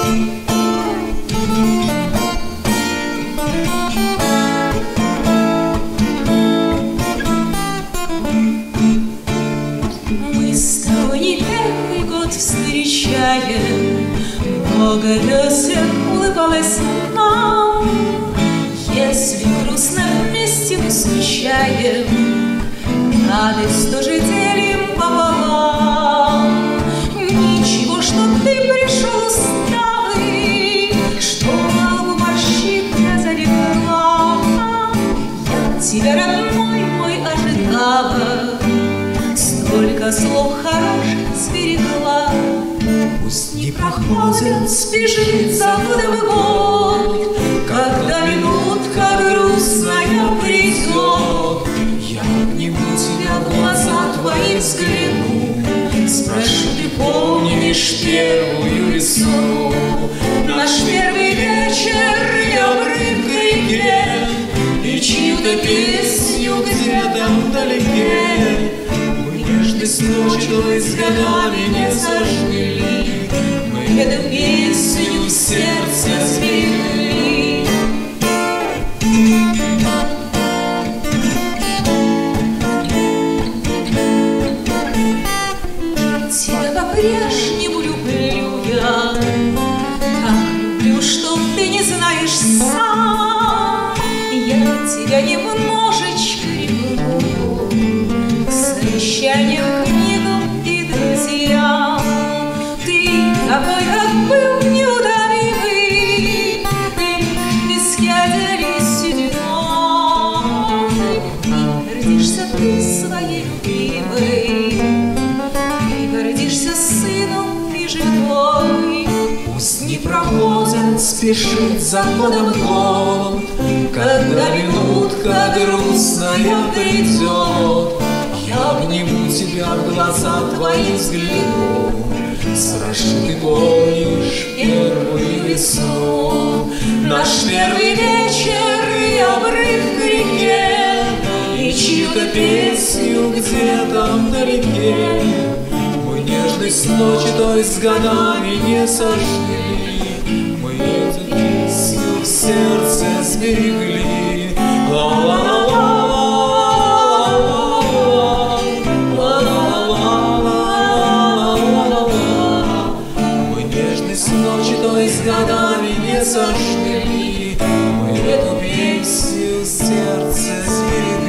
Мы с тобой не первый год встречаем, много весен улыбалась нам. Если грустно вместе мы встречаем, радость тоже делим пополам. Ничего, что ты пришел усталый, что лбу морщинка залегла. Я тебя, родной мой, ожидала, столько слов хороших сберегла. Пусть не проходит, спешит за годом год, когда минутка грустная придет, я обниму тебя, в глаза твои взгляну, спрошу, ты помнишь первую весну? Наш первый вечер и обрыв к реке, и чью-то песню где-то вдалеке. Мы нежность ночи той с годами не зажгли, мы эту песню в сердце сберегли. Тебя по-прежнему люблю я, так люблю, что ты не знаешь сам. Я тебя немножечко ревную к завещаниям, книгам и друзьям. Ты такой, как был, неутомимый, ты в песке делись сединой. Гордишься ты своей любимой, гордишься сыном и женой. Пусть не проходит, спешит за годом год, когда минутка грустная придет, я обниму тебя, в глаза твои взгляну, спрошу, ты помнишь первую весну? Наш первый вечер и обрыв к реке, и чью-то песню где-то вдалеке. Мы нежность ночи той с годами не сожгли, мы эту песню в сердце сберегли. Мы нежность ночи той с годами не сожгли, мы эту песню в сердце сберегли.